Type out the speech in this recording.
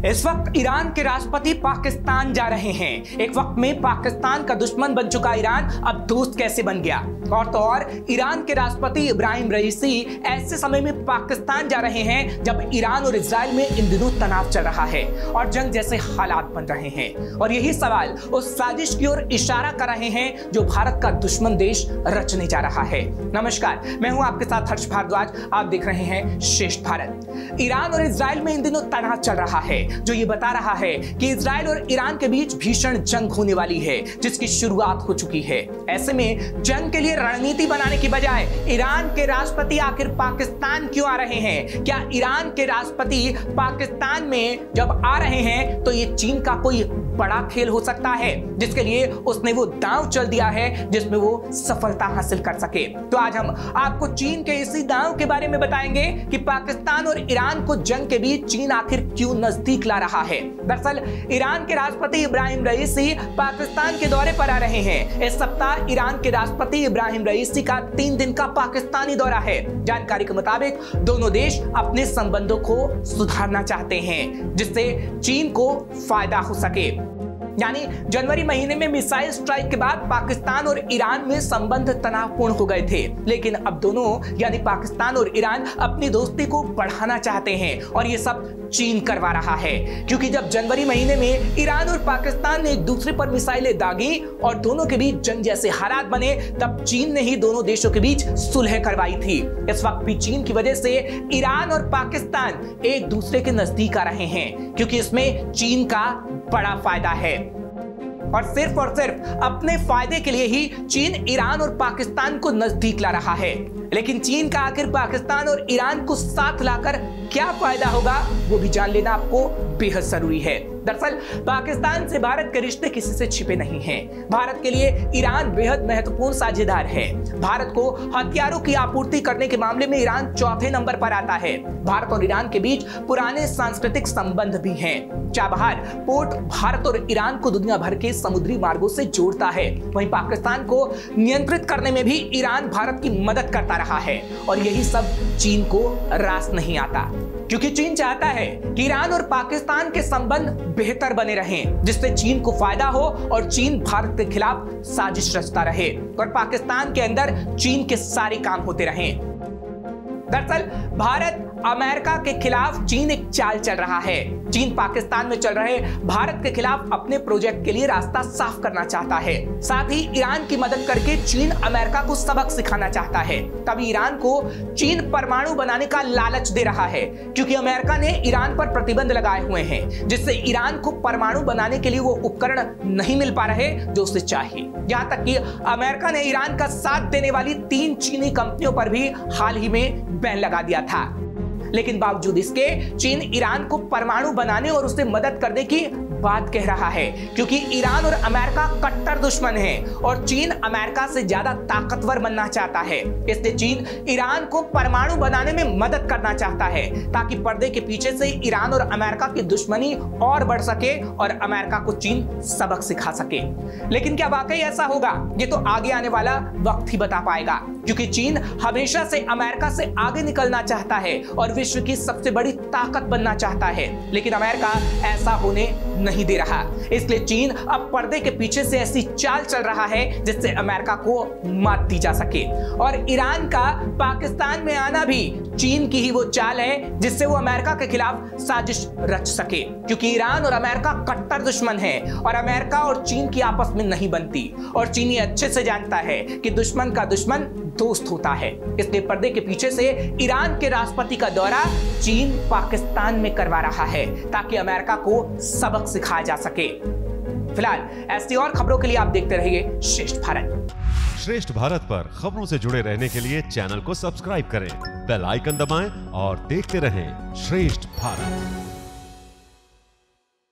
इस वक्त ईरान के राष्ट्रपति पाकिस्तान जा रहे हैं। एक वक्त में पाकिस्तान का दुश्मन बन चुका ईरान अब दोस्त कैसे बन गया। और तो और ईरान के राष्ट्रपति इब्राहिम रईसी ऐसे समय में पाकिस्तान जा रहे हैं जब ईरान और इजराइल में इन दिनों तनाव चल रहा है और जंग जैसे हालात बन रहे हैं। और यही सवाल उस साजिश की ओर इशारा कर रहे हैं जो भारत का दुश्मन देश रचने जा रहा है। नमस्कार, मैं हूं आपके साथ हर्ष भारद्वाज। आप देख रहे हैं श्रेष्ठ भारत। ईरान और इजराइल में इन दिनों तनाव चल रहा है जो ये बता रहा है कि इजराइल और ईरान के बीच भीषण जंग होने वाली है जिसकी शुरुआत हो चुकी है। ऐसे में जंग के लिए रणनीति बनाने की बजाय ईरान के राष्ट्रपति आखिर पाकिस्तान क्यों आ रहे हैं? क्या ईरान के राष्ट्रपति पाकिस्तान में जब आ रहे हैं तो ये चीन का कोई बड़ा खेल हो सकता है जिसके लिए उसने वो दांव चल दिया है जिसमें वो सफलता हासिल कर सके? तो आज हम आपको चीन के इसी दांव के बारे में बताएंगे कि पाकिस्तान और ईरान को जंग के बीच चीन आखिर क्यों नजदीक ला रहा है। दरअसल ईरान के राष्ट्रपति इब्राहिम रईसी पाकिस्तान के दौरे पर आ रहे हैं। इस सप्ताह ईरान के राष्ट्रपति इब्राहिम रईसी का 3 दिन का पाकिस्तानी दौरा है। जानकारी के मुताबिक दोनों देश अपने संबंधों को सुधारना चाहते हैं जिससे चीन को फायदा हो सके। यानी जनवरी महीने में मिसाइल स्ट्राइक के बाद पाकिस्तान और ईरान में संबंध तनावपूर्ण हो गए थे, लेकिन अब दोनों यानी पाकिस्तान और ईरान अपनी दोस्ती को बढ़ाना चाहते हैं और ये सब चीन करवा रहा है। क्योंकि जब जनवरी महीने में ईरान और पाकिस्तान ने एक दूसरे पर मिसाइलें दागी और दोनों के बीच जंग जैसे हालात बने, तब चीन ने ही दोनों देशों के बीच सुलह करवाई थी। इस वक्त भी चीन की वजह से ईरान और पाकिस्तान एक दूसरे के नजदीक आ रहे हैं क्योंकि इसमें चीन का बड़ा फायदा है और सिर्फ अपने फायदे के लिए ही चीन ईरान और पाकिस्तान को नजदीक ला रहा है। लेकिन चीन का आखिर पाकिस्तान और ईरान को साथ लाकर क्या फायदा होगा वो भी जान लेना आपको बेहद जरूरी है। दरअसल पाकिस्तान से भारत के रिश्ते किसी से छिपे नहीं हैं। भारत के लिए ईरान बेहद महत्वपूर्ण साझेदार है। भारत को हथियारों की आपूर्ति करने के मामले में ईरान चौथे नंबर पर आता है। भारत और ईरान के बीच पुराने सांस्कृतिक संबंध भी हैं। चाबहार पोर्ट भारत और ईरान को दुनिया भर के समुद्री मार्गों से जोड़ता है। वहीं पाकिस्तान को नियंत्रित करने में भी ईरान भारत की मदद करता रहा है और यही सब चीन को रास नहीं आता क्योंकि चीन चाहता है कि ईरान और पाकिस्तान के संबंध बेहतर बने रहें जिससे चीन को फायदा हो और चीन भारत के खिलाफ साजिश रचता रहे और पाकिस्तान के अंदर चीन के सारे काम होते रहें। दरअसल भारत अमेरिका के खिलाफ चीन एक चाल चल रहा है। चीन पाकिस्तान में चल रहे भारत के खिलाफ अपने प्रोजेक्ट के लिए रास्ता साफ करना चाहता है। साथ ही ईरान की मदद करके चीन अमेरिका को सबक सिखाना चाहता है। तभी ईरान को चीन परमाणु बनाने का लालच दे रहा है क्योंकि अमेरिका ने ईरान पर प्रतिबंध लगाए हुए हैं जिससे ईरान को परमाणु बनाने के लिए वो उपकरण नहीं मिल पा रहे जो उसे चाहिए। यहाँ तक कि अमेरिका ने ईरान का साथ देने वाली 3 चीनी कंपनियों पर भी हाल ही में बैन लगा दिया था। लेकिन बावजूद इसके चीन ईरान को परमाणु बनाने और उसे मदद करने की बात कह रहा है क्योंकि ईरान और अमेरिका कट्टर दुश्मन हैं और चीन अमेरिका से ज्यादा ताकतवर बनना चाहता है। इसलिए चीन ईरान को परमाणु बनाने में मदद करना चाहता है ताकि पर्दे के पीछे से ईरान और अमेरिका की दुश्मनी और बढ़ सके और अमेरिका को चीन सबक सिखा सके। लेकिन क्या वाकई ऐसा होगा? ये तो आगे आने वाला वक्त ही बता पाएगा क्योंकि चीन हमेशा से अमेरिका से आगे निकलना चाहता है और विश्व की सबसे बड़ी ताकत बनना चाहता है, लेकिन अमेरिका ऐसा होने नहीं दे रहा। इसलिए चीन अब पर्दे के पीछे से ऐसी चाल चल रहा है जिससे अमेरिका को मात दी जा सके। और ईरान का पाकिस्तान में आना भी चीन की ही वो चाल है जिससे वो अमेरिका के खिलाफ साजिश रच सके क्योंकि ईरान और अमेरिका कट्टर दुश्मन है और अमेरिका और चीन की आपस में नहीं बनती और चीन ये अच्छे से जानता है कि दुश्मन का दुश्मन दोस्त होता है। इसलिए पर्दे के पीछे से ईरान के राष्ट्रपति का दौरा चीन पाकिस्तान में करवा रहा है ताकि अमेरिका को सबक सिखाया जा सके। फिलहाल ऐसी और खबरों के लिए आप देखते रहिए श्रेष्ठ भारत। श्रेष्ठ भारत पर खबरों से जुड़े रहने के लिए चैनल को सब्सक्राइब करें, बेल आइकन दबाएं और देखते रहें श्रेष्ठ भारत।